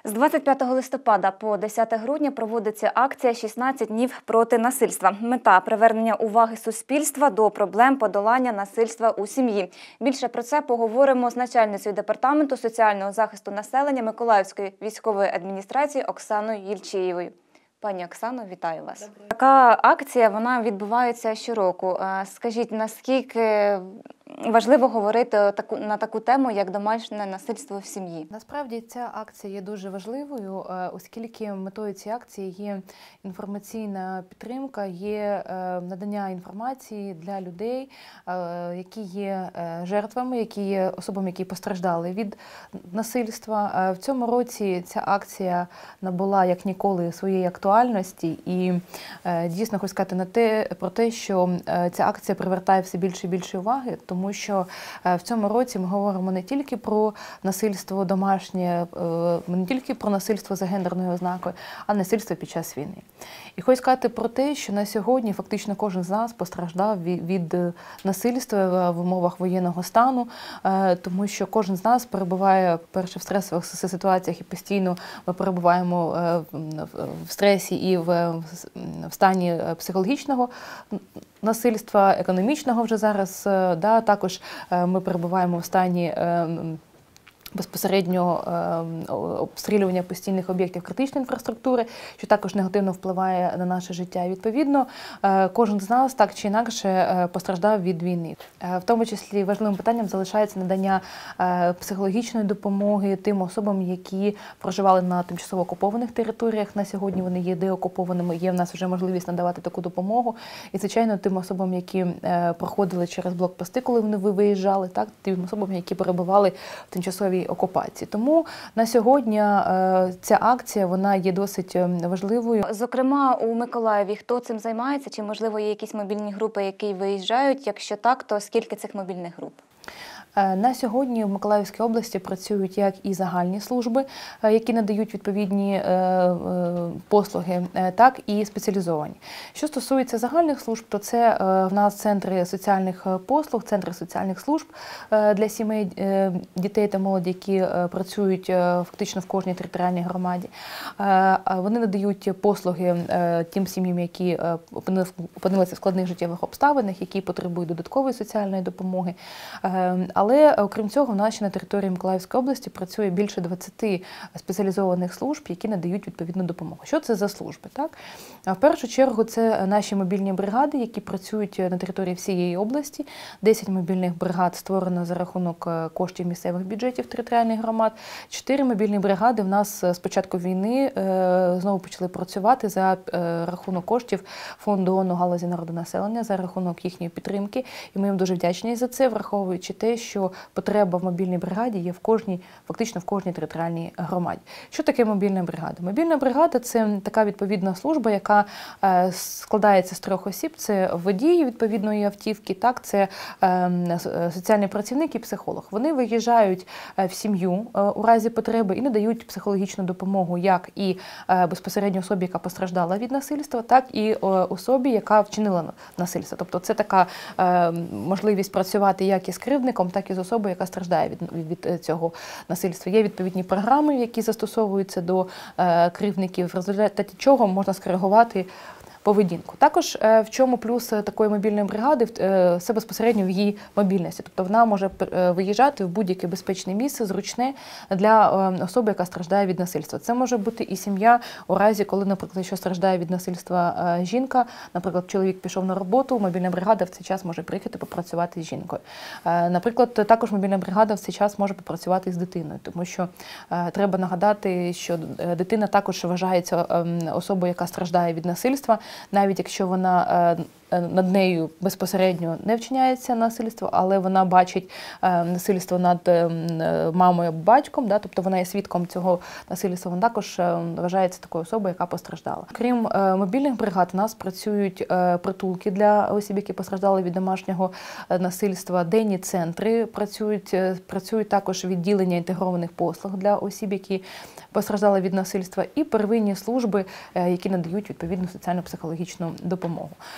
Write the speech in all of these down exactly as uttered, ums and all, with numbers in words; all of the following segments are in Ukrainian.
З двадцять п'ятого листопада по десяте грудня проводиться акція «шістнадцять днів проти насильства». Мета – привернення уваги суспільства до проблем подолання насильства у сім'ї. Більше про це поговоримо з начальницею департаменту соціального захисту населення Миколаївської військової адміністрації Оксаною Єльчієвою. Пані Оксано, вітаю вас. Добре. Така акція, вона відбувається щороку. Скажіть, наскільки важливо говорити на таку тему, як домашнє насильство в сім'ї? Насправді ця акція є дуже важливою, оскільки метою цієї акції є інформаційна підтримка, є надання інформації для людей, які є жертвами, які є особами, які постраждали від насильства. В цьому році ця акція набула як ніколи своєї актуальності і дійсно хочу сказати на те, про те, що ця акція привертає все більше і більше уваги, тому що в цьому році ми говоримо не тільки про насильство домашнє, не тільки про насильство за гендерною ознакою, а насильство під час війни. І хочу сказати про те, що на сьогодні фактично кожен з нас постраждав від насильства в умовах воєнного стану, тому що кожен з нас перебуває, перше, в стресових ситуаціях і постійно ми перебуваємо в стресі і в стані психологічного насильства, економічного вже зараз, да, також ми перебуваємо в стані безпосередньо обстрілювання постійних об'єктів критичної інфраструктури, що також негативно впливає на наше життя. І, відповідно, кожен з нас так чи інакше постраждав від війни. В тому числі важливим питанням залишається надання психологічної допомоги тим особам, які проживали на тимчасово окупованих територіях. На сьогодні вони є деокупованими, є в нас вже можливість надавати таку допомогу. І, звичайно, тим особам, які проходили через блокпости, коли вони виїжджали, так, тим особам, які перебували в тимчасовій окупації. Тому на сьогодні ця акція, вона є досить важливою. Зокрема, у Миколаєві хто цим займається? Чи, можливо, є якісь мобільні групи, які виїжджають? Якщо так, то скільки цих мобільних груп? На сьогодні в Миколаївській області працюють як і загальні служби, які надають відповідні послуги, так і спеціалізовані. Що стосується загальних служб, то це в нас центри соціальних послуг, центри соціальних служб для сімей, дітей та молоді, які працюють фактично в кожній територіальній громаді. Вони надають послуги тим сім'ям, які опинилися в складних життєвих обставинах, які потребують додаткової соціальної допомоги. Але, окрім цього, в нас ще на території Миколаївської області працює більше двадцяти спеціалізованих служб, які надають відповідну допомогу. Що це за служби? Так? В першу чергу, це наші мобільні бригади, які працюють на території всієї області. десять мобільних бригад створено за рахунок коштів місцевих бюджетів територіальних громад. чотири мобільні бригади в нас з початку війни знову почали працювати за рахунок коштів Фонду ООН у галузі народонаселення, за рахунок їхньої підтримки. І ми їм дуже вдячні за це, враховуючи те, що потреба в мобільній бригаді є в кожній, фактично в кожній територіальній громаді. Що таке мобільна бригада? Мобільна бригада – це така відповідна служба, яка складається з трьох осіб. Це водій відповідної автівки, так, це соціальний працівник і психолог. Вони виїжджають в сім'ю у разі потреби і надають психологічну допомогу як і безпосередньо особі, яка постраждала від насильства, так і особі, яка вчинила насильство. Тобто це така можливість працювати як із кривдником, так і з особою, яка страждає від, від цього насильства. Є відповідні програми, які застосовуються до е, кривдників, в результаті чого можна скоригувати поведінку. Також в чому плюс такої мобільної бригади, це безпосередньо в її мобільності. Тобто вона може виїжджати в будь-яке безпечне місце, зручне для особи, яка страждає від насильства. Це може бути і сім'я у разі, коли, наприклад, якщо страждає від насильства жінка, наприклад, чоловік пішов на роботу, мобільна бригада в цей час може приїхати попрацювати з жінкою. Наприклад, також мобільна бригада в цей час може попрацювати з дитиною, тому що треба нагадати, що дитина також вважається особою, яка страждає від насильства, навіть якщо вона над нею безпосередньо не вчиняється насильство, але вона бачить насильство над мамою або батьком, да, тобто вона є свідком цього насильства, вона також вважається такою особою, яка постраждала. Крім мобільних бригад, у нас працюють притулки для осіб, які постраждали від домашнього насильства, денні центри працюють, працюють також відділення інтегрованих послуг для осіб, які постраждали від насильства, і первинні служби, які надають відповідну соціально-психологічну допомогу. Хочу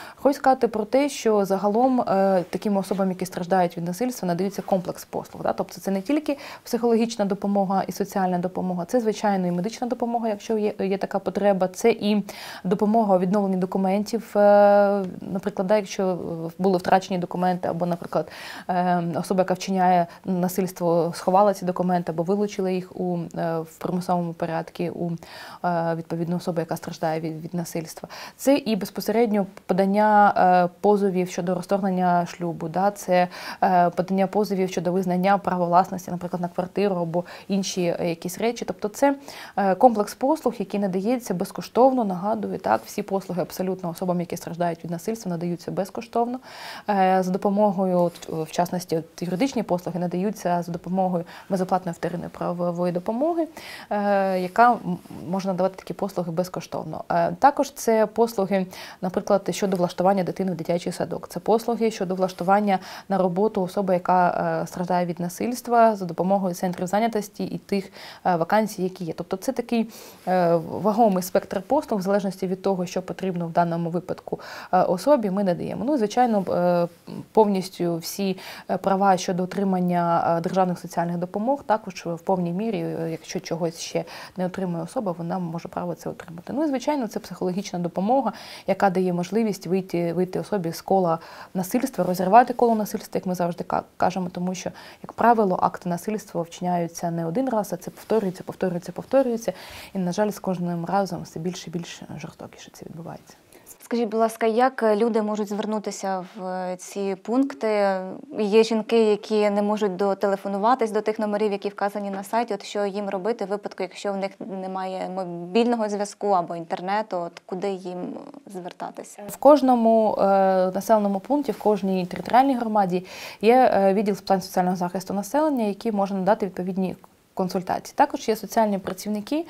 сказати про те, що загалом е, таким особам, які страждають від насильства, надаються комплекс послуг. Да? Тобто це не тільки психологічна допомога і соціальна допомога, це, звичайно, і медична допомога, якщо є, є така потреба, це і допомога у відновленні документів, е, наприклад, да, якщо були втрачені документи, або, наприклад, е, особа, яка вчиняє насильство, сховала ці документи, або вилучила їх у, е, в примусовому порядку у е, відповідну особу, яка страждає від, від насильства. Це і безпосередньо подання е, позовів щодо розторгнення шлюбу, да? Це е, подання позовів щодо визнання права власності, наприклад, на квартиру або інші е, якісь речі. Тобто це е, комплекс послуг, який надається безкоштовно, нагадую, так, всі послуги абсолютно особам, які страждають від насильства, надаються безкоштовно. Е, за допомогою, в частності, юридичні послуги надаються за допомогою безоплатної вторинної правової допомоги, е, яка може надавати такі послуги безкоштовно. Е, також це послуги, наприклад, щодо влаштування дитини в дитячий садок. Це послуги щодо влаштування на роботу особи, яка е, страждає від насильства, за допомогою центрів зайнятості і тих е, вакансій, які є. Тобто це такий е, вагомий спектр послуг, в залежності від того, що потрібно в даному випадку е, особі, ми надаємо. Ну і, звичайно, е, повністю всі права щодо отримання державних соціальних допомог також в повній мірі, якщо чогось ще не отримує особа, вона може право це отримати. Ну і, звичайно, це психологічна допомога, яка дає можливість вийти, вийти особі з кола насильства, розірвати коло насильства, як ми завжди кажемо, тому що, як правило, акти насильства вчиняються не один раз, а це повторюється, повторюється, повторюється. І, на жаль, з кожним разом все більше і більше жорстокіше це відбувається. Скажіть, будь ласка, як люди можуть звернутися в ці пункти? Є жінки, які не можуть дотелефонуватись до тих номерів, які вказані на сайті. От що їм робити в випадку, якщо в них немає мобільного зв'язку або інтернету, от куди їм звертатися? В кожному е, населеному пункті, в кожній територіальній громаді є е, відділ з питань соціального захисту населення, який може надати відповідні консультації. Також є соціальні працівники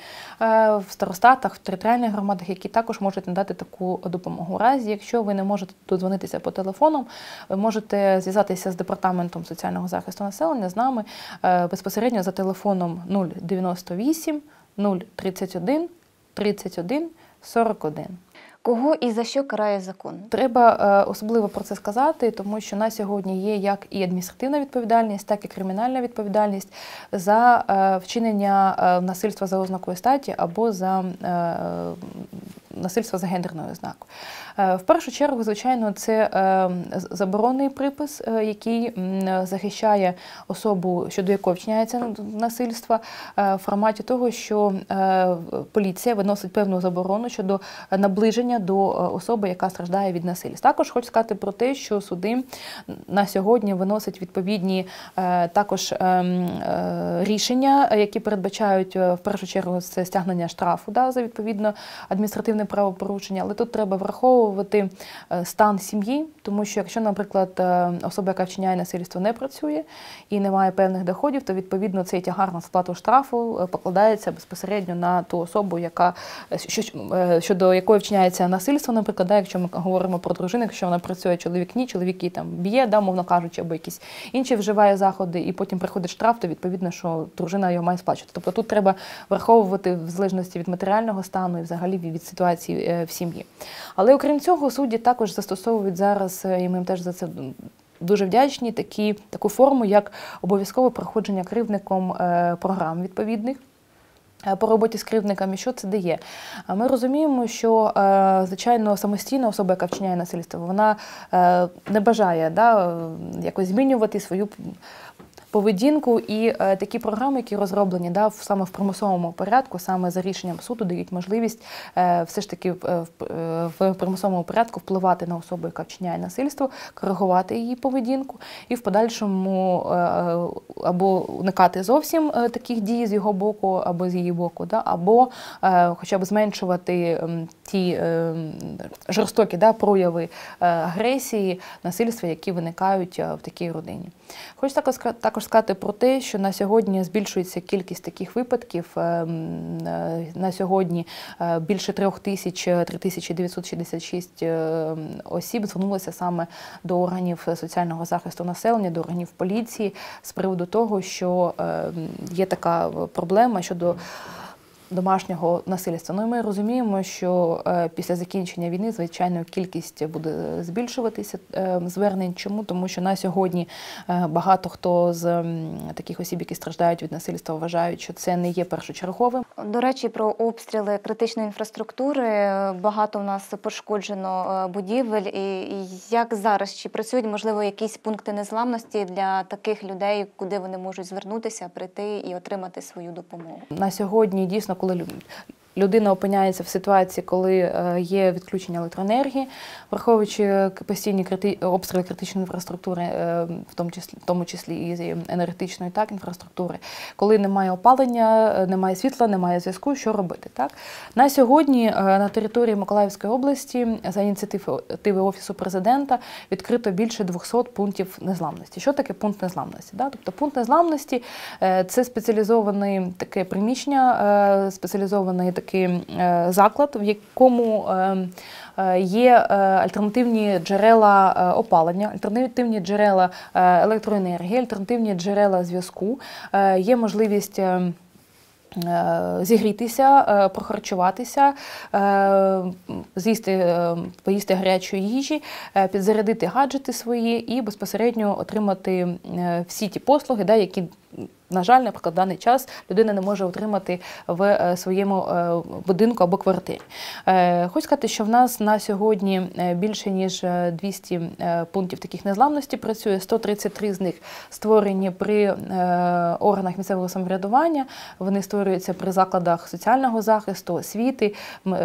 в старостатах, в територіальних громадах, які також можуть надати таку допомогу. У разі, якщо ви не можете додзвонитися по телефонам, ви можете зв'язатися з департаментом соціального захисту населення, з нами безпосередньо за телефоном нуль дев'яносто вісім нуль тридцять один тридцять один сорок один. Кого і за що карає закон? Треба особливо про це сказати, тому що на сьогодні є як і адміністративна відповідальність, так і кримінальна відповідальність за вчинення насильства за ознакою статі або за насильства за гендерною ознакою. В першу чергу, звичайно, це заборонний припис, який захищає особу, щодо якої вчиняється насильство, в форматі того, що поліція виносить певну заборону щодо наближення до особи, яка страждає від насильства. Також хочу сказати про те, що суди на сьогодні виносять відповідні також рішення, які передбачають в першу чергу це стягнення штрафу да, за відповідно адміністративне правопорушення, але тут треба враховувати стан сім'ї, тому що якщо, наприклад, особа, яка вчиняє насильство, не працює і не має певних доходів, то відповідно цей тягар на сплату штрафу покладається безпосередньо на ту особу, яка щодо якої вчиняється насильство, наприклад, да, якщо ми говоримо про дружину, якщо вона працює, чоловік ні, чоловік її там б'є, да, мовно кажучи, або якісь інші вживає заходи, і потім приходить штраф, то відповідно, що дружина його має сплачувати. Тобто тут треба враховувати в залежності від матеріального стану і взагалі від ситуації в сім'ї. Але окрім цього, судді також застосовують зараз, і ми їм теж за це дуже вдячні, такі, таку форму, як обов'язкове проходження кривдником програм відповідних по роботі з кривдниками. Що це дає? Ми розуміємо, що, звичайно, самостійна особа, яка вчиняє насильство, вона не бажає да, якось змінювати свою поведінку, і е, такі програми, які розроблені да, в, саме в примусовому порядку, саме за рішенням суду, дають можливість е, все ж таки в, в, в примусовому порядку впливати на особу, яка вчиняє насильство, коригувати її поведінку і в подальшому е, або уникати зовсім е, таких дій з його боку, або з її боку, да, або е, хоча б зменшувати е, ті е, жорстокі да, прояви е, агресії, насильства, які виникають е, в такій родині. Хочу також, також сказати про те, що на сьогодні збільшується кількість таких випадків. На сьогодні більше трьох тисяч, три тисячі дев'ятсот шістдесят шість осіб звернулося саме до органів соціального захисту населення, до органів поліції з приводу того, що є така проблема щодо домашнього насильства. Ну і ми розуміємо, що після закінчення війни, звичайно, кількість буде збільшуватися звернень. Чому? Тому що на сьогодні багато хто з таких осіб, які страждають від насильства, вважають, що це не є першочерговим. До речі, про обстріли критичної інфраструктури. Багато у нас пошкоджено будівель. І як зараз? Чи працюють, можливо, якісь пункти незламності для таких людей, куди вони можуть звернутися, прийти і отримати свою допомогу? На сьогодні, дійсно, коли людина опиняється в ситуації, коли є відключення електроенергії, враховуючи постійні крити... обстріли критичної інфраструктури, в тому числі, в тому числі і енергетичної так, інфраструктури, коли немає опалення, немає світла, немає зв'язку, що робити? Так? На сьогодні на території Миколаївської області за ініціативи Офісу президента відкрито більше двохсот пунктів незламності. Що таке пункт незламності? Да? Тобто пункт незламності – це спеціалізоване таке приміщення, спеціалізований такий заклад, в якому є альтернативні джерела опалення, альтернативні джерела електроенергії, альтернативні джерела зв'язку, є можливість зігрітися, прохарчуватися, з'їсти, поїсти гарячої їжі, підзарядити гаджети свої і безпосередньо отримати всі ті послуги, да, які, на жаль, наприклад, в даний час людина не може отримати в своєму будинку або квартирі. Хочу сказати, що в нас на сьогодні більше ніж двісті пунктів таких незламності працює, сто тридцять три з них створені при органах місцевого самоврядування, вони створюються при закладах соціального захисту, освіти,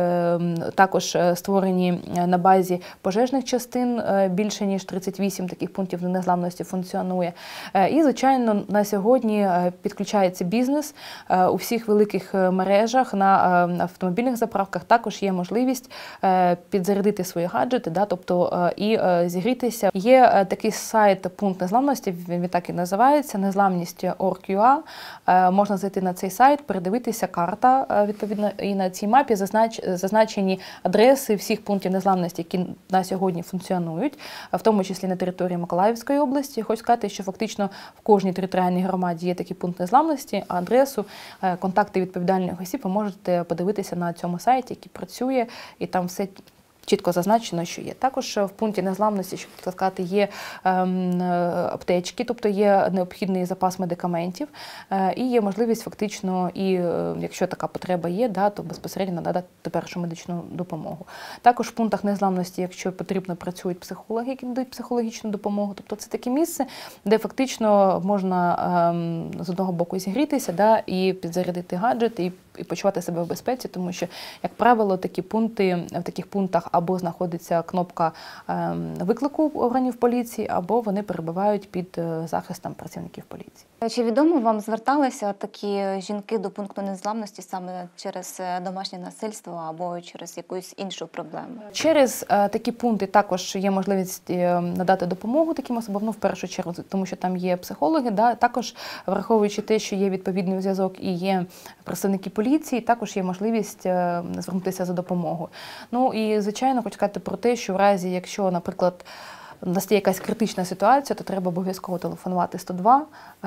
також створені на базі пожежних частин, більше ніж тридцять вісім таких пунктів незламності функціонує. І, звичайно, на сьогодні підключається бізнес. У всіх великих мережах, на автомобільних заправках також є можливість підзарядити свої гаджети, да, тобто і зігрітися. Є такий сайт «Пункт незламності», він так і називається, незламність крапка орг крапка ю а. Можна зайти на цей сайт, передивитися карта, відповідно, і на цій мапі зазнач, зазначені адреси всіх пунктів незламності, які на сьогодні функціонують, в тому числі на території Миколаївської області. Хочу сказати, що фактично в кожній територіальній громаді є такий пункт незламності, а адресу, контакти відповідальних осіб ви можете подивитися на цьому сайті, який працює, і там все чітко зазначено, що є. Також в пункті незламності, щоб сказати, є ем, аптечки, тобто є необхідний запас медикаментів, е, і є можливість фактично, і е, якщо така потреба є, да, то безпосередньо надати першу медичну допомогу. Також в пунктах незламності, якщо потрібно, працюють психологи, які надають психологічну допомогу. Тобто це таке місце, де фактично можна ем, з одного боку зігрітися, да, і підзарядити гаджет, і і почувати себе в безпеці, тому що, як правило, такі пункти, в таких пунктах або знаходиться кнопка виклику органів поліції, або вони перебувають під захистом працівників поліції. Чи відомо вам, зверталися такі жінки до пункту незламності саме через домашнє насильство або через якусь іншу проблему? Через такі пункти також є можливість надати допомогу таким особам, ну, в першу чергу, тому що там є психологи, да, також враховуючи те, що є відповідний зв'язок і є представники поліції, також є можливість звернутися за допомогою. Ну і, звичайно, хочу сказати про те, що в разі, якщо, наприклад, настає якась критична ситуація, то треба обов'язково телефонувати сто два,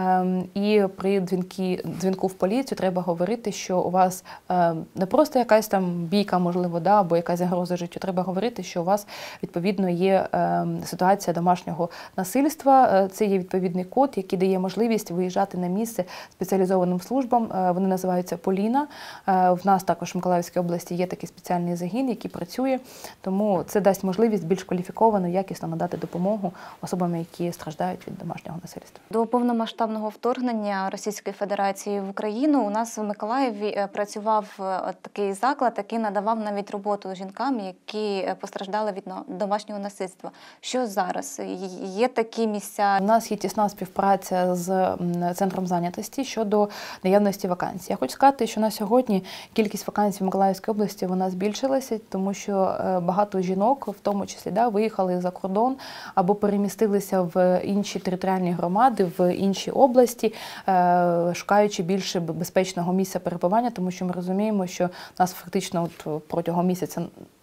і при дзвінки, дзвінку в поліцію треба говорити, що у вас не просто якась там бійка, можливо, да, або якась загроза життю, треба говорити, що у вас, відповідно, є ситуація домашнього насильства, це є відповідний код, який дає можливість виїжджати на місце спеціалізованим службам, вони називаються «Поліна». В нас також в Миколаївській області є такий спеціальний загін, який працює, тому це дасть можливість більш кваліфіковано, якісно надати допомогу особам, які страждають від домашнього насильства. До повномасштабного вторгнення Російської Федерації в Україну у нас в Миколаєві працював такий заклад, який надавав навіть роботу жінкам, які постраждали від домашнього насильства. Що зараз? Є такі місця? У нас є тісна співпраця з центром зайнятості щодо наявності вакансій. Я хочу сказати, що на сьогодні кількість вакансій в Миколаївській області вона збільшилася, тому що багато жінок, в тому числі, да, виїхали за кордон, або перемістилися в інші територіальні громади, в інші області, шукаючи більше безпечного місця перебування, тому що ми розуміємо, що в нас фактично от протягом місяця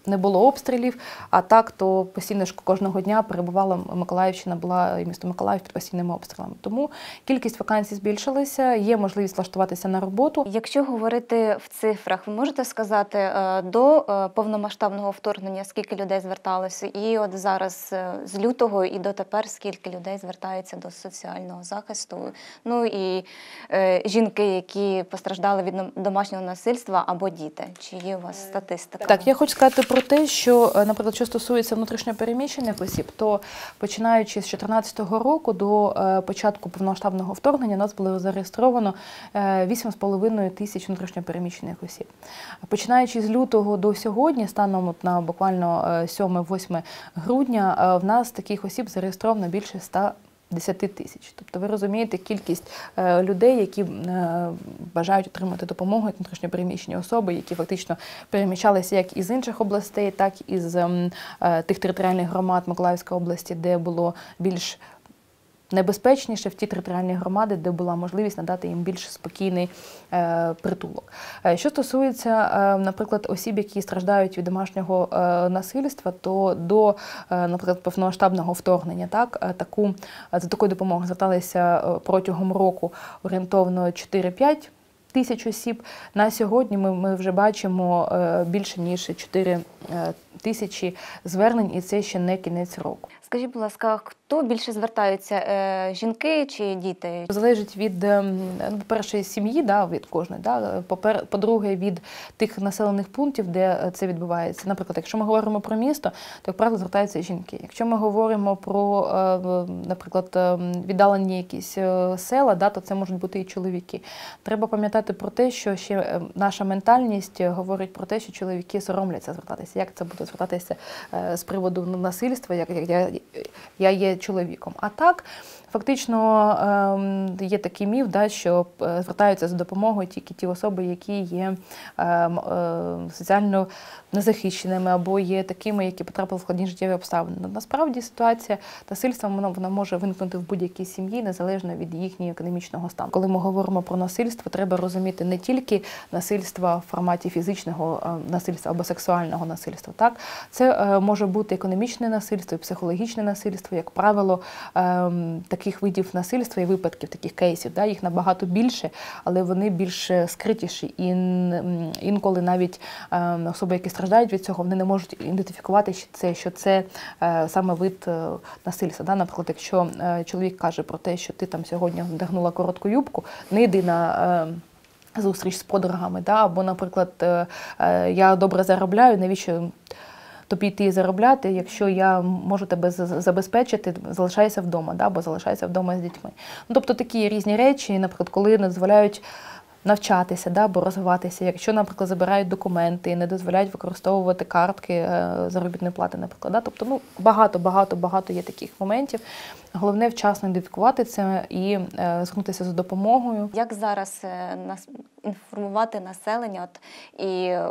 не було обстрілів, а так, то постійно ж кожного дня перебувала Миколаївщина, була і місто Миколаїв під постійними обстрілами. Тому кількість вакансій збільшилася, є можливість влаштуватися на роботу. Якщо говорити в цифрах, ви можете сказати, е, до е, повномасштабного вторгнення скільки людей зверталося? І от зараз е, з лютого і дотепер скільки людей звертається до соціального захисту? Ну і е, жінки, які постраждали від домашнього насильства, або діти. Чи є у вас статистика? Так, я хочу сказати про те, що, наприклад, що стосується внутрішньопереміщених осіб, то починаючи з дві тисячі чотирнадцятого року до початку повномасштабного вторгнення у нас було зареєстровано вісім з половиною тисяч внутрішньопереміщених осіб. Починаючи з лютого до сьогодні, станом от на буквально сьоме-восьме грудня, в нас таких осіб зареєстровано більше ста десяти тисяч. Тобто ви розумієте кількість е, людей, які е, бажають отримати допомогу, як внутрішньопереміщені особи, які фактично переміщалися як із інших областей, так і з е, тих територіальних громад Миколаївської області, де було більш небезпечніше, в ті територіальні громади, де була можливість надати їм більш спокійний е, притулок. Е, що стосується, е, наприклад, осіб, які страждають від домашнього е, насильства, то до, е, наприклад, повномасштабного вторгнення, так, е, таку, за такою допомогою зверталися е, протягом року орієнтовно чотири-п'ять тисяч осіб. На сьогодні ми, ми вже бачимо е, більше, ніж чотири тисячі звернень, і це ще не кінець року. Скажіть, будь ласка, хто більше звертаються, е, жінки чи діти? Залежить від, ну, по-перше, сім'ї, да, від кожної, да, по-друге, від тих населених пунктів, де це відбувається. Наприклад, якщо ми говоримо про місто, то, як правило, звертаються жінки. Якщо ми говоримо про, наприклад, віддалені якісь села, да, то це можуть бути і чоловіки. Треба пам'ятати про те, що ще наша ментальність говорить про те, що чоловіки соромляться звертатися. Як це буде звертатися з приводу насильства, як я, я є чоловіком. А так, фактично, є такий міф, да, що звертаються за допомогою тільки ті особи, які є соціально незахищеними або є такими, які потрапили в складні життєві обставини. Насправді ситуація насильства вона, вона може виникнути в будь-якій сім'ї, незалежно від їхнього економічного стану. Коли ми говоримо про насильство, треба розуміти не тільки насильство в форматі фізичного насильства або сексуального насильства. Так? Це може бути економічне насильство і психологічне насильство. Як правило, таких видів насильства і випадків, таких кейсів, да, їх набагато більше, але вони більш скритіші. І інколи навіть особи, які страждають від цього, вони не можуть ідентифікувати, що це, що це саме вид насильства. Да? Наприклад, якщо чоловік каже про те, що ти там сьогодні вдягнула коротку юбку, не йди на зустріч з подругами, да? Або, наприклад, я добре заробляю, навіщо тобі йти заробляти, якщо я можу тебе забезпечити, залишайся вдома, да? Або залишайся вдома з дітьми. Ну, тобто такі різні речі, наприклад, коли не дозволяють навчатися, да, або розвиватися, якщо, наприклад, забирають документи, не дозволяють використовувати картки заробітної плати, наприклад. Да? Тобто, ну, багато, багато, багато є таких моментів. Головне вчасно ідентифікувати це і е, звернутися за допомогою. Як зараз е, нас, інформувати населення от, і е,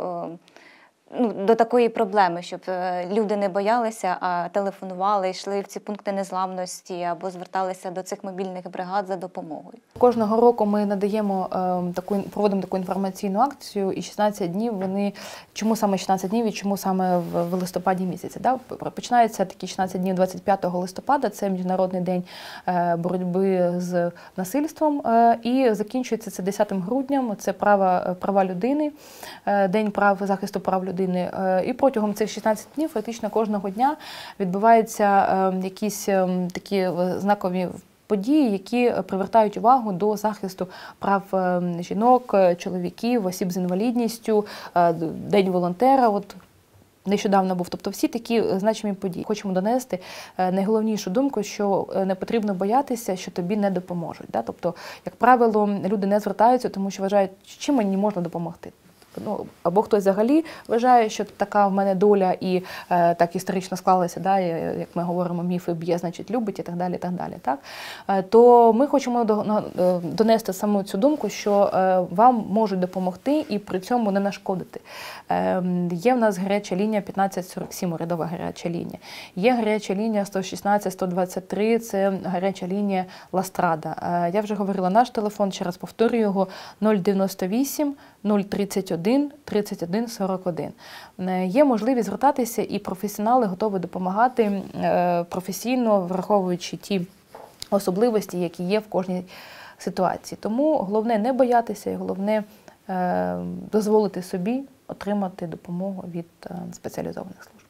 ну, до такої проблеми, щоб люди не боялися, а телефонували, йшли в ці пункти незламності або зверталися до цих мобільних бригад за допомогою? Кожного року ми надаємо е, таку, проводимо таку інформаційну акцію, і шістнадцять днів вони, чому саме шістнадцять днів і чому саме в, в листопаді місяці? Да? Починаються такі шістнадцять днів двадцять п'ятого листопада, це Міжнародний день е, боротьби з насильством, е, і закінчується це десятим грудня, це права, права людини, е, День прав захисту прав людини. І протягом цих шістнадцяти днів фактично кожного дня відбуваються е, якісь е, такі знакові події, які привертають увагу до захисту прав жінок, чоловіків, осіб з інвалідністю, День волонтера. От нещодавно був. Тобто всі такі значимі події. Хочемо донести найголовнішу думку, що не потрібно боятися, що тобі не допоможуть. Да? Тобто, як правило, люди не звертаються, тому що вважають, чим мені можна допомогти. Ну, або хтось взагалі вважає, що така в мене доля і е, так історично склалася, да, як ми говоримо, міфи б'є, значить любить і так далі. Так далі так? Е, то ми хочемо до, е, донести саме цю думку, що е, вам можуть допомогти і при цьому не нашкодити. Е, є в нас гаряча лінія п'ятнадцять сорок сім, урядова гаряча лінія. Є гаряча лінія сто шістнадцять сто двадцять три, це гаряча лінія Ластрада. Е, я вже говорила наш телефон, ще раз повторюю його, нуль дев'яносто вісім нуль тридцять один один тридцять один сорок один. Є можливість звертатися, і професіонали готові допомагати професійно, враховуючи ті особливості, які є в кожній ситуації. Тому головне не боятися і головне дозволити собі отримати допомогу від спеціалізованих служб.